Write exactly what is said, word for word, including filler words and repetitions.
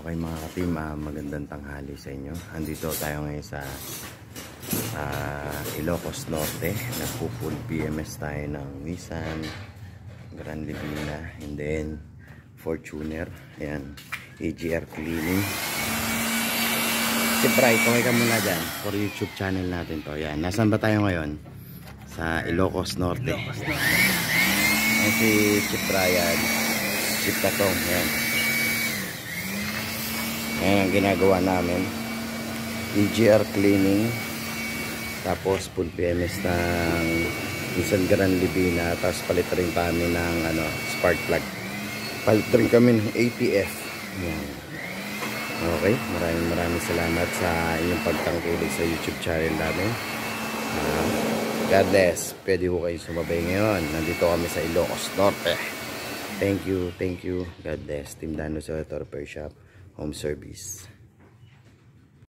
Okay mga ka-team, uh, magandang tanghali sa inyo. Andito tayo ngayon sa uh, Ilocos Norte. Nagpo-full P M S tayo ng Nissan Grand Livina and then Fortuner. Ayan, A G R cleaning. Si Bray, kumay ka muna dyan for YouTube channel natin to. Ayan, nasaan ba tayo ngayon? Sa Ilocos Norte. Ilocos Norte. Ayan si Chip Brian, Chip Katong. Ayan. Ayan ang ginagawa namin, A G R cleaning, tapos full P M S ng Nissan Grand Livina, tapos palit rin kami ng ano, spark plug, palit rin kami ng A T F. Ayan. Okay, maraming maraming salamat sa inyong pagtangkilik sa YouTube channel namin. uh, God bless. Pwede ko kayo sumabay ngayon, nandito kami sa Ilocos Norte. Thank you, thank you, God bless. Team Danho.zee Repair Shop Home Service.